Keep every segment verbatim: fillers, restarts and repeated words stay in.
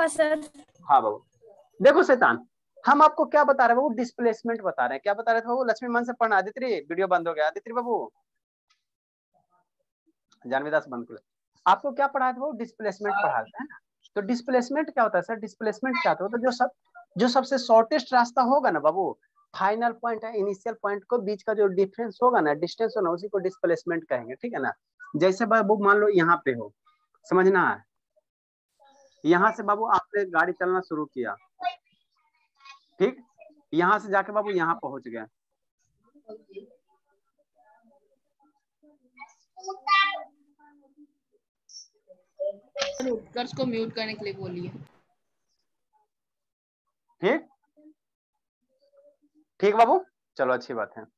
होगा सर। हाँ बाबू, देखो शैतान, हम आपको क्या बता रहे हैं बाबू, डिस्प्लेसमेंट बता रहे हैं। क्या बता रहे थे बाबू? लक्ष्मी मन से पढ़ना। आदित्य वीडियो बंद हो गया। आदित्य बाबू, जानवी दास बंद कर। आपको क्या पढ़ाया था बाबू? डिस्प्लेसमेंट पढ़ाते हैं ना। तो डिस्प्लेसमेंट क्या होता है सर? डिस्प्लेसमेंट क्या होता है? तो जो सब जो सबसे शॉर्टेस्ट रास्ता होगा ना बाबू, फाइनल पॉइंट है इनिशियल पॉइंट को बीच का जो डिफरेंस होगा ना, डिस्टेंस होना, उसी को डिस्प्लेसमेंट कहेंगे। ठीक है ना। जैसे बाबू मान लो यहाँ पे हो, समझना है, यहाँ से बाबू आपने गाड़ी चलना शुरू किया, ठीक, यहाँ से जाके बाबू यहाँ पहुंच गया। उत्कर्ष को म्यूट करने के लिए बोलिए। ठीक ठीक बाबू, चलो अच्छी बात है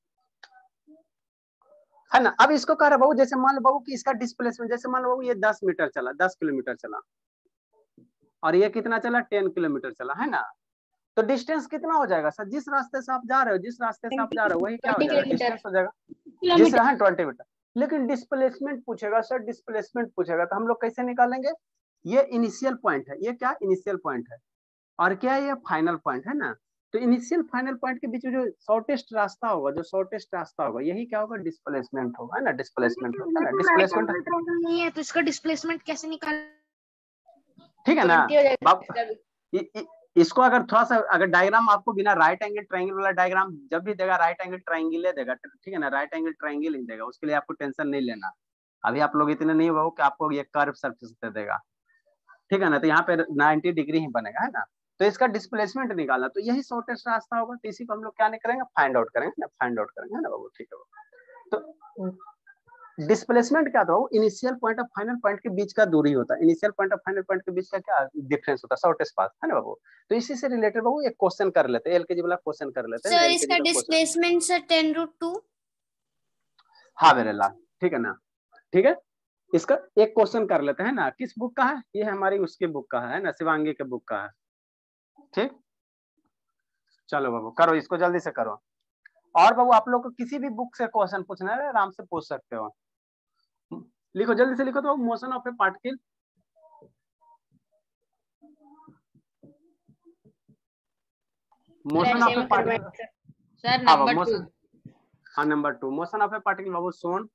है ना। अब इसको कह रहा बाबू, जैसे मान लो बाबू कि इसका डिस्प्लेसमेंट, जैसे मान लो बाबू ये दस मीटर चला, दस किलोमीटर चला, और ये कितना चला? टेन किलोमीटर चला, है ना। तो डिस्टेंस कितना हो जाएगा सर? जिस रास्ते से आप जा रहे हो, जिस रास्ते से आप जा रहे हो वही क्या हो जाएगा? डिस्टेंस हो जाएगा, जिस रहा ट्वेंटी मीटर। लेकिन डिस्प्लेसमेंट पूछेगा सर, डिस्प्लेसमेंट पूछेगा तो हम लोग कैसे निकालेंगे? ये इनिशियल पॉइंट है, ये क्या इनिशियल पॉइंट है, और क्या ये फाइनल पॉइंट है ना। तो इनिशियल फाइनल पॉइंट के बीच में जो शॉर्टेस्ट रास्ता होगा, जो शॉर्टेस्ट रास्ता होगा, यही क्या होगा? डिस्प्लेसमेंट होगा, है ना। डिस्प्लेसमेंट होगा ना, डिस्प्लेसमेंट नहीं है तो इसका डिस्प्लेसमेंट कैसे निकाल? ठीक है ना बाप। इसको अगर थोड़ा सा अगर डायग्राम आपको बिना राइट एंगल ट्रायंगल वाला डायग्राम जब भी देगा, राइट एंगल ट्रायंगल देगा, ठीक है ना, राइट एंगल ट्रायंगल ही देगा, उसके लिए आपको टेंशन नहीं लेना। अभी आप लोग इतने नहीं हो कि आपको ये कर्व सरफेस दे देगा, ठीक है ना। तो यहाँ पे नाइन्टी डिग्री ही बनेगा, है ना। तो इसका डिस्प्लेसमेंट निकालना, तो यही शॉर्टेस्ट रास्ता होगा। तो इसी को हम लोग क्या नहीं करेंगे? फाइंड आउट करेंगे ना, फाइंड आउट करेंगे, है ना बाबू। ठीक है बाबू। तो डिस्प्लेसमेंट क्या था? इनिशियल पॉइंट और फाइनल पॉइंट के बीच का दूरी होता है। इनिशियल पॉइंट और फाइनल पॉइंट के बीच का क्या डिफरेंस होता है? शॉर्टेस्ट पाथ, है ना बाबू। तो इसी से रिलेटेड बाबू एक क्वेश्चन कर लेते हैं, एलकेजी वाला क्वेश्चन कर लेते हैं। सर इसका displacement sir ten root two. हाँ मेरे लाल, ठीक है ना। ठीक है, इसका एक क्वेश्चन कर लेते हैं ना। किस बुक का है ये? हमारी उसकी बुक का है ना, शिवांगी के बुक का है। ठीक, चलो बाबू करो इसको, जल्दी से करो। और बाबू आप लोग को किसी भी बुक से क्वेश्चन पूछना है आराम से पूछ सकते हो। लिखो जल्दी से, लिखो तो motion of a particle. Motion of a particle sir number two. हाँ number two, motion of a particle बाबू सोन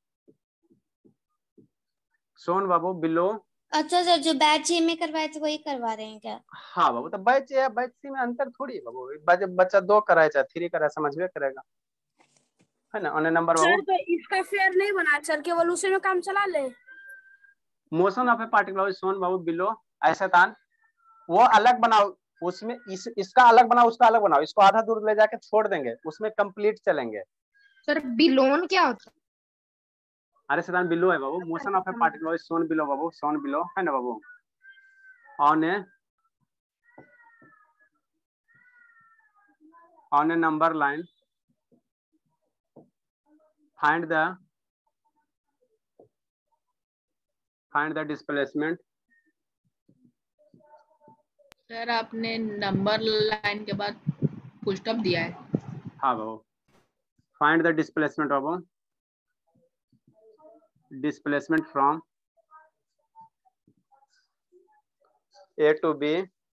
सोन बाबू बिलो। अच्छा सर, जो बैच ए में करवाए थे वही करवा रहे हैं क्या? हाँ बाबू, तो बैच ए बैच सी में अंतर थोड़ी है बाबू। बच्चा दो कराए चाहे थ्री कराए, समझ में करेगा, है ना। अन्य नंबर बाबू, तो इसका फेयर नहीं बना सर, केवल उसी में काम चला ले। मोशन ऑफ ए पार्टिकल बाबू सोन बाबू बिलो ऐसा तान, वो अलग बनाओ, उसमें इस इसका अलग बनाओ, उसका अलग बनाओ, इसको आधा दूर ले जाके छोड़ देंगे, उसमें कंप्लीट चलेंगे। सर बिलोन क्या होता है? अरे सदान बिलो है बाबू। मोशन ऑफ ए पार्टिकल बाबू सोन बिलो बाबू, सोन बिलो, है ना बाबू। On a on a number line find the find the displacement. Sir आपने नंबर लाइन के बाद फुल स्टॉप दिया है। हाँ बाबू, फाइंड द डिस्प्लेसमेंट बाबू, displacement from A to B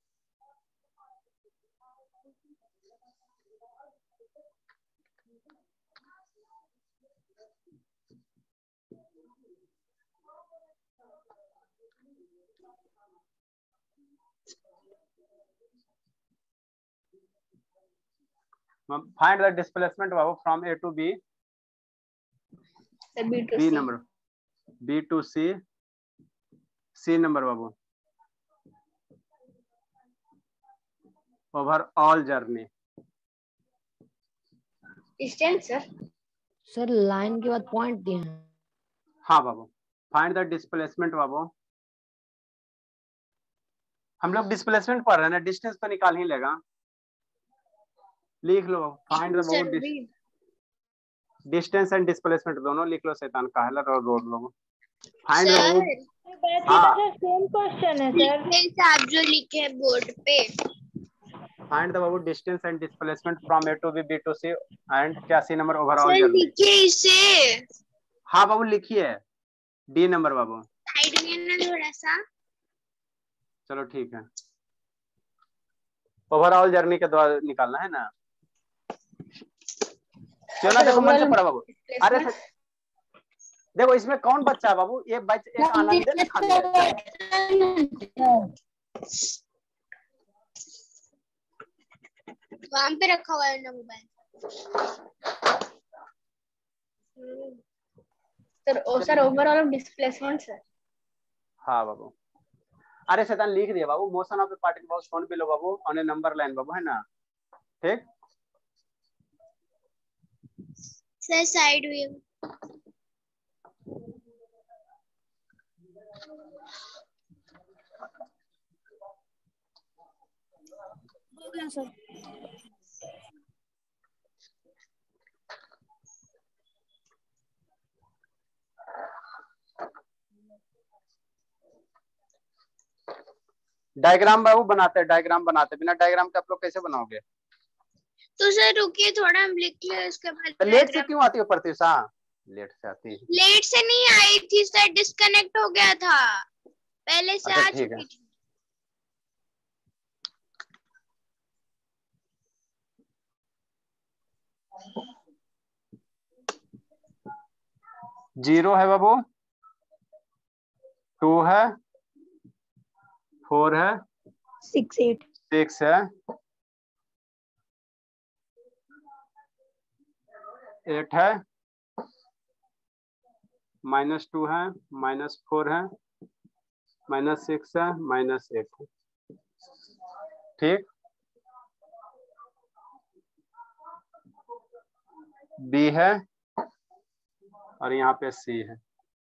find the displacement बाबू from A to B, B to B C. number, B to C, C number बाबू, over all journey। Distance sir sir line के बाद point दिए हैं। हाँ बाबू, find the displacement बाबू। हम लोग displacement पढ़ रहे हैं ना, डिस्टेंस तो निकाल ही लेगा। लिख लो फाइंड द बाबू, डिस्टेंस एंड डिस्प्लेसमेंट दोनों लिख लो शैतान काहलर और रोड लोग। फाइंड द बाबू, हाँ सेम क्वेश्चन है सर, आप जो लिखे हैं बोर्ड पे। फाइंड द बाबू distance and displacement from A to B, B to C and क्या सी नंबर ओवरऑल जर्नी। लिखिए इसे। हाँ बाबू लिखिए, डी नंबर बाबू। साइड में ना थोड़ा सा। चलो ठीक है, ओवरऑल जर्नी के द्वारा निकालना है ना। क्यों ना देखो मन से पढ़ा बाबू। अरे सर देखो इसमें कौन बच्चा है बाबू, एक बच्चा एक आनंद ने खा लिया। वहां पे रखा हुआ है ना mobile. Sir oh sir overall displacement sir. हाँ बाबू। अरे शैतान लिख दिया बाबू, मोशन ऑफ ए पार्टिकल बाबू फोन पे लो बाबू ऑन ए नंबर लाइन बाबू, है ना। ठीक सर साइड व्यू। हो गया सर। डायग्राम बाबू बनाते हैं, डायग्राम बनाते, बिना डायग्राम के आप लोग कैसे बनाओगे? तो सर रुकिए थोड़ा हम लिख ले, उसके बाद। लेट से क्यों आती हो प्रत्युषा? लेट से आती है। लेट से नहीं आई थी सर, डिस्कनेक्ट हो गया था, पहले से आ चुकी थी। जीरो है बाबू, टू है, फोर है, सिक्स एट सिक्स है, एट है, माइनस टू है, माइनस फोर है, माइनस सिक्स है, माइनस एट है। ठीक, बी है और यहाँ पे सी है।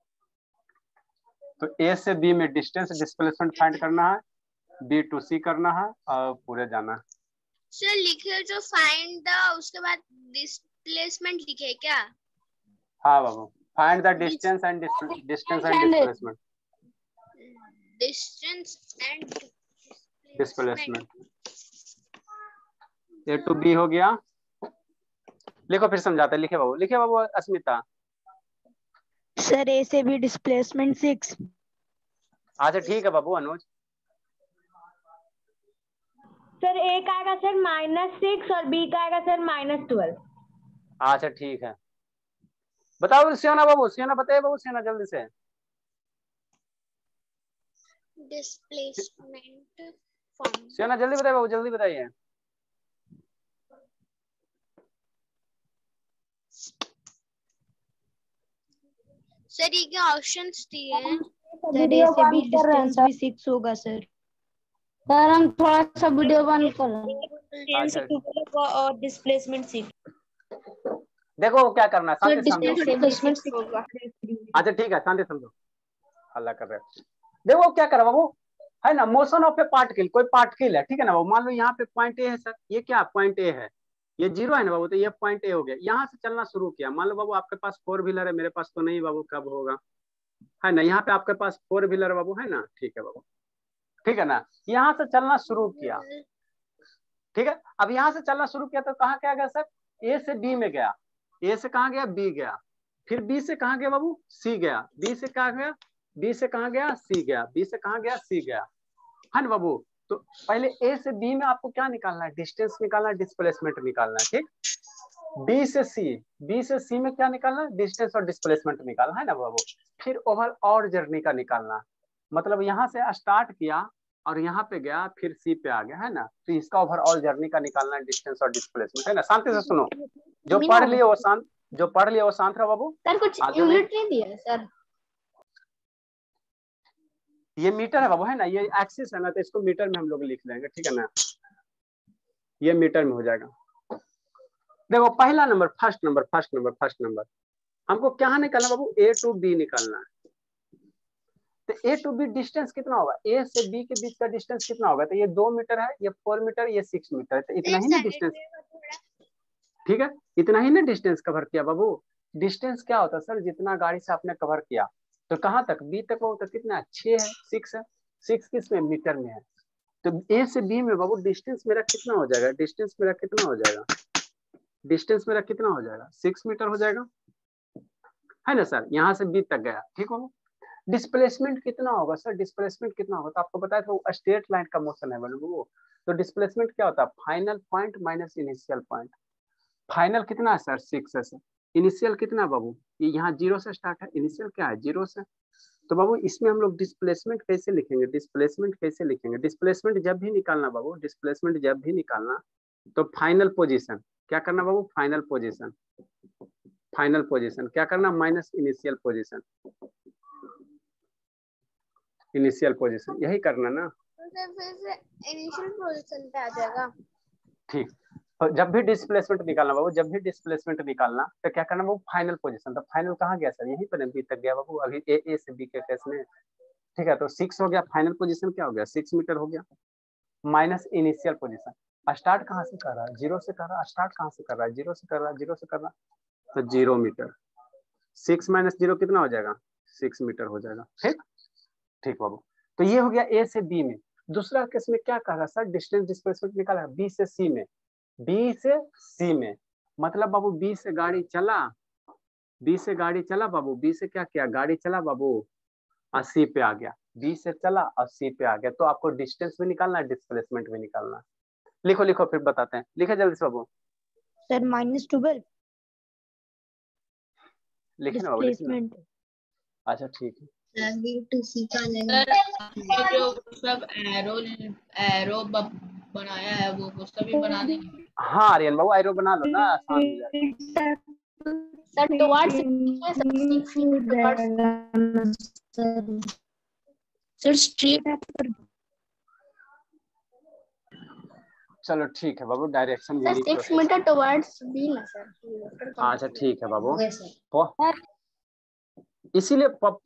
तो ए से बी में डिस्टेंस डिस्प्लेसमेंट फाइंड करना है, बी टू सी करना है और पूरे जाना है। सर लिखे जो फाइंड द, उसके बाद डिस्प्लेसमेंट लिखे क्या? हाँ बाबू, find the distance and distance and displacement. Distance and displacement. A to B हो गया। लिखो फिर समझाते, लिखे बाबू, लिखे बाबू अस्मिता। सर ए से बी डिस्प्लेसमेंट सिक्स। अच्छा ठीक है बाबू। अनुज सर ए का आएगा सर माइनस सिक्स और बी का आएगा सर माइनस ट्वेल्व। अच्छा ठीक है, बताओ सियाना बाबू, सियाना बताइए बाबू, सियाना जल्दी से। डिस्प्लेसमेंट सियाना जल्दी बताइए बाबू, जल्दी बताइए। सर ये क्या ऑप्शंस दिए हैं? सर ए से बी डिस्टेंस भी सिक्स होगा सर। सर हम थोड़ा सा वीडियो बंद कर रहे हैं। और डिस्प्लेसमेंट सिक्स। देखो क्या करना है, शांति समझो। होगा। अच्छा ठीक है, शांति समझो, हल्ला कर रहे हैं। देखो क्या कर बाबू, है ना, मोशन ऑफ ए पार्टिकल, कोई पार्टिकल है, ठीक है ना बाबू। मान लो यहाँ पे पॉइंट ए है सर, ये क्या पॉइंट ए है, ये जीरो है ना बाबू, तो ये पॉइंट ए हो गया। यहाँ से चलना शुरू किया, मान लो बाबू आपके पास फोर व्हीलर है, मेरे पास तो नहीं बाबू, कब होगा, है ना। यहाँ पे आपके पास फोर व्हीलर बाबू, है ना, ठीक है बाबू, ठीक है ना। यहाँ से चलना शुरू किया, ठीक है। अब यहाँ से चलना शुरू किया तो कहाँ क्या गया सर, ए से बी में गया, ए से कहाँ गया, बी गया, फिर बी से कहाँ गया बाबू, सी गया, बी से कहाँ गया, बी से कहाँ गया, सी गया, बी से कहाँ गया, सी गया, है ना बाबू। तो पहले ए से बी में आपको क्या निकालना है, डिस्टेंस निकालना है, डिस्प्लेसमेंट निकालना है, ठीक। बी से सी, बी से सी में क्या निकालना है, डिस्टेंस और डिस्प्लेसमेंट निकालना है ना बाबू। फिर ओवरऑल जर्नी का निकालना, मतलब यहाँ से स्टार्ट किया और यहाँ पे गया, फिर सी पे आ गया, है ना। तो इसका ओवरऑल जर्नी का निकालना है, डिस्टेंस और डिस्प्लेसमेंट, है ना। शांति से सुनो, जो पढ़ लिए वो शांत, जो पढ़ लिए वो शांत रहो बाबू। सर कुछ यूनिट नहीं दिया सर। ये मीटर है बाबू, है ना, ये एक्सिस है ना, तो इसको मीटर में हम लोग लिख लेंगे, ठीक है ना, ये मीटर में हो जाएगा। देखो पहला number, first number, first number, first number हमको क्या निकालना बाबू, ए टू बी निकालना है। तो ए टू बी डिस्टेंस कितना होगा, ए से बी के बीच का डिस्टेंस कितना होगा, तो ये दो मीटर है, ये फोर मीटर, ये सिक्स मीटर है, तो इतना ही ना डिस्टेंस, ठीक है, इतना ही ना डिस्टेंस कवर किया बाबू। डिस्टेंस क्या होता है सर, जितना गाड़ी से आपने कवर किया, तो कहाँ तक, बी तक हो, तो कितना, छह है, सिक्स है, सिक्स किस में, मीटर में है। तो ए से बी में बाबू डिस्टेंस मेरा कितना हो जाएगा, डिस्टेंस मेरा कितना हो जाएगा, डिस्टेंस मेरा कितना हो जाएगा, सिक्स मीटर हो जाएगा, है ना सर। यहाँ से बी तक गया, ठीक हो। डिस्प्लेसमेंट कितना होगा सर, डिस्प्लेसमेंट कितना होगा, तो आपको पता है तो स्ट्रेट लाइन का मोशन है वो, तो डिस्प्लेसमेंट क्या होता है, final point minus initial point. Final कितना है सर, सिक्स है सर। इनिशियल कितना बाबू, ये यहाँ जीरो से स्टार्ट है, इनिशियल क्या है, जीरो से। तो बाबू इसमें हम लोग डिस्प्लेसमेंट कैसे लिखेंगे, डिस्प्लेसमेंट कैसे लिखेंगे, डिस्प्लेसमेंट जब भी निकालना बाबू, डिस्प्लेसमेंट जब भी निकालना तो फाइनल पोजीशन क्या करना बाबू, फाइनल पोजीशन, फाइनल पोजीशन क्या करना, minus initial position, initial position, यही करना ना। फिर से इनिशियल पोजीशन पे आ जाएगा। ठीक, और जब भी डिस्प्लेसमेंट निकालना बाबू, जब भी डिस्प्लेसमेंट निकालना तो क्या करना बाबू, फाइनल पोजीशन। तो फाइनल कहाँ गया सर, यहीं पर बी तक गया बाबू, अभी ए ए से बी के केस में, ठीक है। तो सिक्स हो गया, फाइनल पोजीशन क्या हो गया, सिक्स मीटर हो गया, माइनस इनिशियल पोजीशन। स्टार्ट कहाँ से कर रहा है, जीरो से कर रहा है, स्टार्ट कहाँ से कर रहा है, जीरो से कर रहा है, जीरो से कर रहा है, तो zero metre. Six minus zero कितना हो जाएगा, सिक्स मीटर हो जाएगा। ठीक ठीक बाबू, तो ये हो गया ए से बी में। दूसरा केस में क्या कह रहा है सर, डिस्टेंस डिस्प्लेसमेंट निकाला बी से सी में, बी से सी में, मतलब बाबू बी से गाड़ी चला, बी से गाड़ी चला बाबू, बी से क्या किया, गाड़ी चला बाबू और सी पे आ गया, बी से चला और सी पे आ गया। तो आपको डिस्टेंस भी निकालना है, डिस्प्लेसमेंट भी निकालना है। लिखो लिखो फिर बताते हैं, लिखे जल्दी से बाबू। सर माइनस ट्वेल्व लिखे ना बाबू, लिखे ना। अच्छा ठीक है, सर जो सब एरो एरो बनाया है वो वो सभी बना देंगे। हाँ आर्यन बाबू एरो बना लो ना, आसान हो जाएगा। सर टुवर्ड्स सर स्ट्रेट, चलो ठीक है बाबू, direction sir six metre towards B ना सर। अच्छा ठीक है बाबू, इसीलिए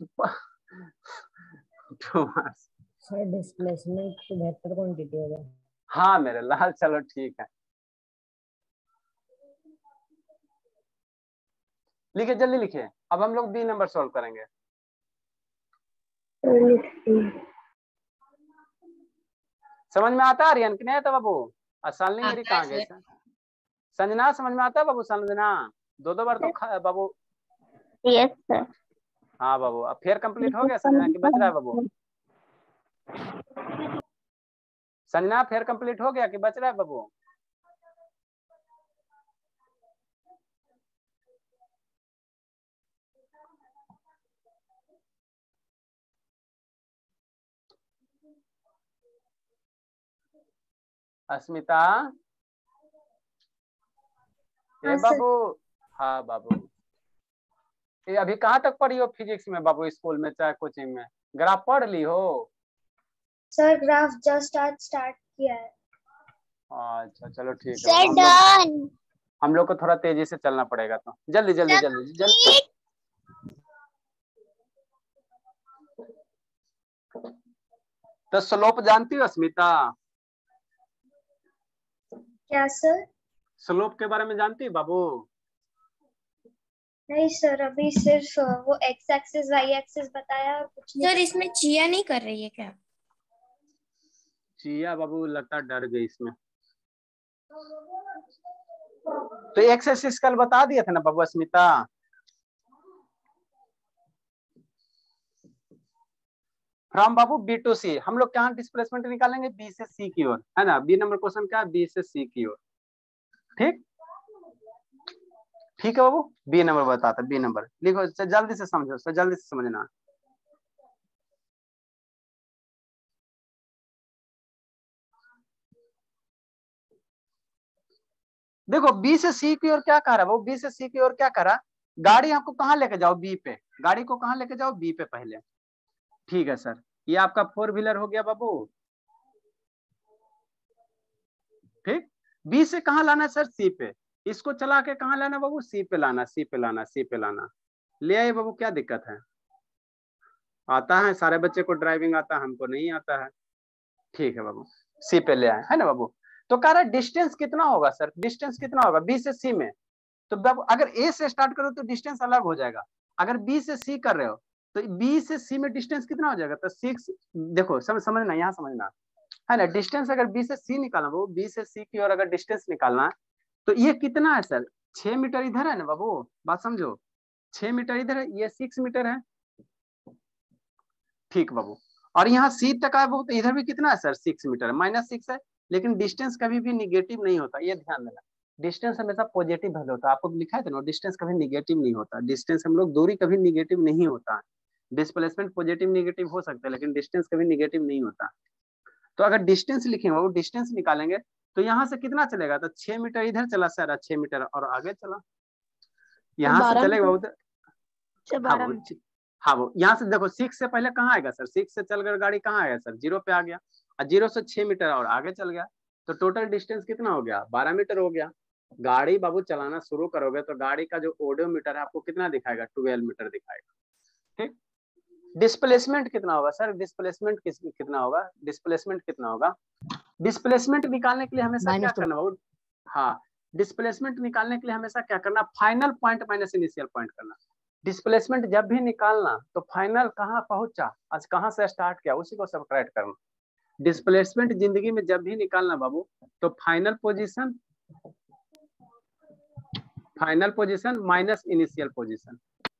सर डिस्प्लेसमेंट की बेहतर क्वांटिटी होगा। हाँ मेरे लाल, चलो ठीक है, लिखिए जल्दी लिखिए। अब हम लोग बी नंबर सॉल्व करेंगे। समझ में आता है आर्यन कि नहीं आता बाबू, असालनी मेरी कहाँ गई, संजना समझ में आता है बाबू, संजना दो दो बार तो बाबू। Yes sir. हाँ बाबू, अब फेयर कंप्लीट हो गया संजना की बच रहा है बाबू, संजना फेयर कंप्लीट हो गया कि बच रहा है बाबू। अस्मिता, ए बाबू, हाँ बाबू, ये अभी कहाँ तक पढ़ी हो फिजिक्स में बाबू, स्कूल में चाहे कोचिंग में, ग्राफ पढ़ ली हो? सर ग्राफ जस्ट आज स्टार्ट किया है। अच्छा चलो ठीक है, सर हम, डन। लोग, हम लोग को थोड़ा तेजी से चलना पड़ेगा, तो जल्दी जल्दी जल्दी जल्दी। तो स्लोप जानती हो अस्मिता? क्या सर? स्लोप के बारे में जानती है बाबू? नहीं सर, अभी सिर्फ वो एक्स एक्सिस वाई एक्सिस बताया और कुछ नहीं। सर इसमें चिया नहीं कर रही है क्या? चिया बाबू लगता डर गई इसमें, तो एक्स एक्सिस कल बता दिया था ना बाबू अस्मिता। फ्रॉम बाबू बी टू सी, हम लोग कहाँ डिस्प्लेसमेंट निकालेंगे, बी से सी की ओर, है ना। बी नंबर क्वेश्चन क्या है, बी से सी की ओर। ठीक ठीक है बाबू, बी नंबर बताता, बी नंबर लिखो, जल्दी से समझो सर, जल्दी से समझना। देखो बी से सी की ओर क्या कह रहा है वो, बी से सी की ओर क्या कह रहा, गाड़ी आपको कहाँ लेके जाओ, बी पे, गाड़ी को कहाँ लेके जाओ, बी पे पहले। ठीक है सर, ये आपका फोर व्हीलर हो गया बाबू। ठीक, बी से कहाँ लाना है सर, सी पे, इसको चला के कहाँ लाना बाबू, सी पे लाना, सी पे लाना, सी पे लाना। ले आए बाबू, क्या दिक्कत है, आता है, सारे बच्चे को ड्राइविंग आता है, हमको नहीं आता है। ठीक है बाबू, सी पे ले आए, है ना बाबू। तो कह रहा है डिस्टेंस कितना होगा सर, डिस्टेंस कितना होगा बी से सी में, तो बाबू अगर ए से स्टार्ट करो तो डिस्टेंस अलग हो जाएगा, अगर बी से सी कर रहे हो तो बी से सी में डिस्टेंस कितना हो जाएगा, तो सिक्स। देखो समझ समझना, यहाँ समझना है ना, डिस्टेंस अगर बी से सी निकालना बाबू, बी से सी की ओर अगर डिस्टेंस निकालना तो ये कितना है सर, छह मीटर इधर है ना बाबू, बात समझो, छह मीटर इधर है, ये सिक्स मीटर है, ठीक बाबू। और यहाँ सी तक है बाबू, तो इधर भी कितना है सर, सिक्स मीटर है, माइनस सिक्स है। लेकिन डिस्टेंस कभी भी निगेटिव नहीं होता, ये ध्यान देना। डिस्टेंस हमेशा पॉजिटिव वैल्यू होता है, आपको लिखा है था ना, डिस्टेंस कभी निगेटिव नहीं होता। डिस्टेंस हम लोग दूरी कभी निगेटिव नहीं होता है। डिस्प्लेसमेंट पॉजिटिव निगेटिव हो सकता है, लेकिन डिस्टेंस कभी निगेटिव नहीं होता। तो अगर डिस्टेंस लिखेंगे वो डिस्टेंस निकालेंगे तो यहाँ से कितना चलेगा, तो छह मीटर इधर चला सर, छह मीटर और आगे चला, यहाँ से चलेगा वो, हाँ वो हाँ वो यहाँ से देखो, सिक्स से पहले कहाँ आएगा सर, सिक्स से चल कर गाड़ी कहाँ आएगा सर, जीरो पे आ गया, और जीरो से छह मीटर और आगे चल गया, तो टोटल डिस्टेंस कितना हो गया, बारह मीटर हो गया। गाड़ी बाबू चलाना शुरू करोगे तो गाड़ी का जो ओडोमीटर है आपको कितना दिखाएगा, ट्वेल्व मीटर दिखाएगा। ठीक, डिस्प्लेसमेंट कितना होगा सर, डिस्प्लेसमेंट किस कितना होगा, डिस्प्लेसमेंट कितना होगा, डिस्प्लेसमेंट निकालने के लिए हमेशा क्या करना बाबू, हाँ डिस्प्लेसमेंट निकालने के लिए हमेशा क्या करना, final point minus initial point करना। डिस्प्लेसमेंट जब भी निकालना तो फाइनल कहाँ पहुंचा, आज कहाँ से स्टार्ट किया, उसी को सबट्रैक्ट करना। डिस्प्लेसमेंट जिंदगी में जब भी निकालना बाबू तो final position, final position minus initial position.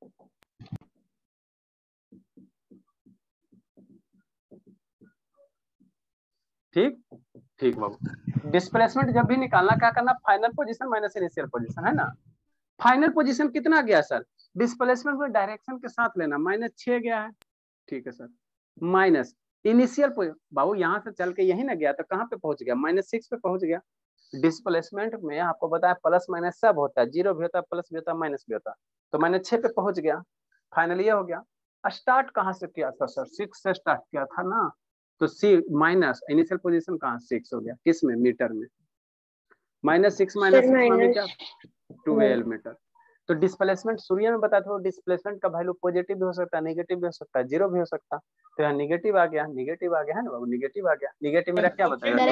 ठीक ठीक बाबू, डिस्प्लेसमेंट जब भी निकालना क्या करना, final position minus initial position, है ना। फाइनल पोजीशन कितना गया सर, डिस्प्लेसमेंट में डायरेक्शन के साथ लेना, माइनस छह गया है, ठीक है सर, माइनस इनिशियल बाबू यहाँ से चल के यही ना गया, तो कहाँ पे पहुंच गया, माइनस सिक्स पे पहुंच गया। डिस्प्लेसमेंट में आपको बताया प्लस माइनस सब होता है, जीरो भी होता है, प्लस भी होता है, माइनस भी होता है, तो माइनस छह पे पहुंच गया, फाइनल ये हो गया। स्टार्ट कहाँ से किया था सर, सिक्स से स्टार्ट किया था ना, तो सी माइनस इनिशियल पोजीशन कहाँ, सिक्स हो गया, किस में, मीटर में, minus six minus twelve metre. तो डिस्प्लेसमेंट शुरू में बताया था, डिस्प्लेसमेंट का वैल्यू पॉजिटिव भी हो सकता है, नेगेटिव भी हो सकता है, जीरो भी हो सकता है, तो यहाँ निगेटिव आ गया, निगेटिव आ गया है ना बाबू, निगेटिव आ गया। निगेटिव मेरा क्या बताएगा,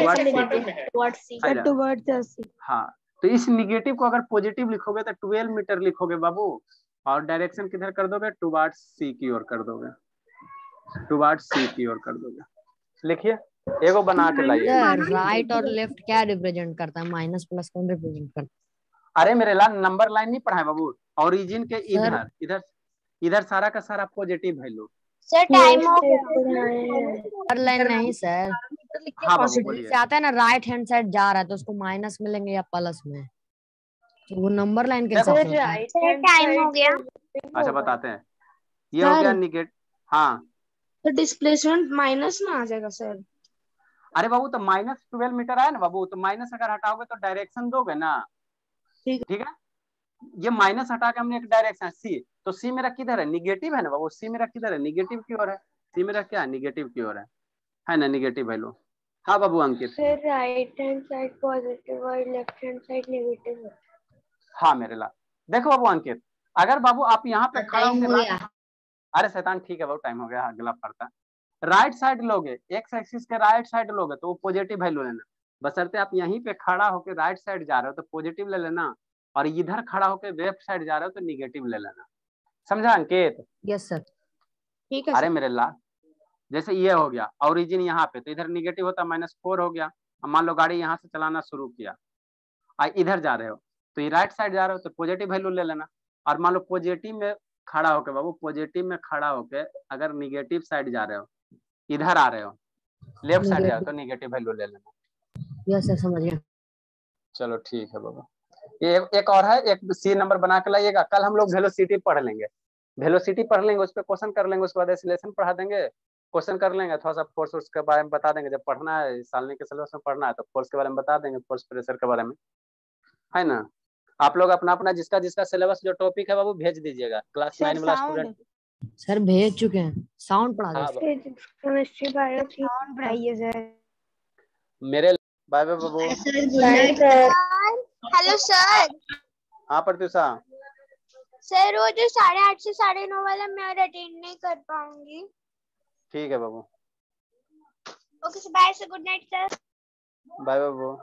हाँ, तो इस निगेटिव को अगर पॉजिटिव लिखोगे तो ट्वेल्व मीटर लिखोगे बाबू, और डायरेक्शन किधर कर दोगे, टुवार्ड्स सी की ओर कर दोगे, टुवार्ड्स सी की ओर कर दोगे। लिखिए, एगो बना के लाइए। राइट और लेफ्ट क्या रिप्रेजेंट करता है, माइनस प्लस कौन रिप्रेजेंट करता है? अरे मेरे लाल नंबर लाइन नहीं पढ़ा है बाबू, ओरिजिन के इधर इधर इधर सारा का सारा पॉजिटिव वैल्यू। सर टाइम हो गया, नंबर लाइन नहीं सर, हाँ बाबू बोलिए, आता है ना राइट हैंड साइड जा रहा है तो उसको माइनस में लेंगे या प्लस में, तो वो नंबर लाइन कैसे होता है? सर टाइम हो गया। अच्छा बताते हैं, ये हो गया निगेटिव, हाँ तो डिस्प्लेसमेंट माइनस में आ जाएगा सर। अरे बाबू तो माइनस ट्वेल्व मीटर आया ना बाबू, तो माइनस अगर हटाओगे तो डायरेक्शन दोगे ना, ठीक है, ये माइनस हटा के हमने एक डायरेक्शन सी, तो सी मेरा किधर है, निगेटिव है ना बाबू, सी मेरा किधर है, निगेटिव की ओर है, सी मेरा क्या है, निगेटिव की ओर है, है ना, निगेटिव वैल्यू। हाँ बाबू Ankit, sir right hand side positive और लेफ्ट हैंड साइड नेगेटिव है। हाँ मेरे ला, देखो बाबू अंकित, अगर बाबू आप यहाँ पे खड़ा होकर, अरे शैतान ठीक है बाबू, टाइम हो गया, अगला पड़ता है, राइट साइड लोगे, एक्स एक्सिस के राइट साइड लोगे तो वो पॉजिटिव वैल्यू लेना, बशर्ते आप यहीं पे खड़ा होकर राइट साइड जा रहे हो तो पॉजिटिव ले लेना, और इधर खड़ा होकर लेफ्ट साइड जा रहे हो तो निगेटिव ले लेना, समझा अंकित? यस सर, ठीक है। अरे मेरे लाल, जैसे ये हो गया ओरिजिन यहाँ पे, तो इधर निगेटिव होता माइनस फोर हो गया, मान लो गाड़ी यहाँ से चलाना शुरू किया, इधर जा रहे हो तो ये राइट साइड जा रहे हो तो पॉजिटिव वैल्यू ले लेना, और मान लो पॉजिटिव में खड़ा होकर बाबू, पॉजिटिव में खड़ा होकर अगर निगेटिव साइड जा रहे हो, इधर आ रहे हो, लेफ्ट साइड जा रहे हो तो निगेटिव वैल्यू ले लेना। यस सर, समझ गया। चलो ठीक है बाबा, ये एक और है, एक सी नंबर बना के लाइएगा, कल हम लोग वेलोसिटी पढ़ लेंगे, वेलोसिटी पढ़ लेंगे, उस पर क्वेश्चन कर लेंगे, उसके बाद एक्सीलरेशन पढ़ा देंगे, क्वेश्चन कर लेंगे, थोड़ा सा फोर्स उसके बारे में बता देंगे, जब पढ़ना है सालनी के सिलेबस में पढ़ना है तो फोर्स के बारे में बता देंगे, फोर्स प्रेशर के बारे में, है ना। आप लोग अपना अपना जिसका जिसका सिलेबस जो टॉपिक है बाबू भेज दीजिएगा, क्लास नाइन वाला स्टूडेंट सर भेज चुके हैं, साउंड पढ़ा दो, केमिस्ट्री बायो साउंड पढ़ाइए सर। मेरे बाय बाय बाबू। Hello sir. हाँ प्रत्युषा सर वो जो साढ़े आठ से साढ़े नौ वाला मैं और अटेंड नहीं कर पाऊंगी। ठीक है बाबू, okay sir, bye sir, good night sir. Bye bye बाबू।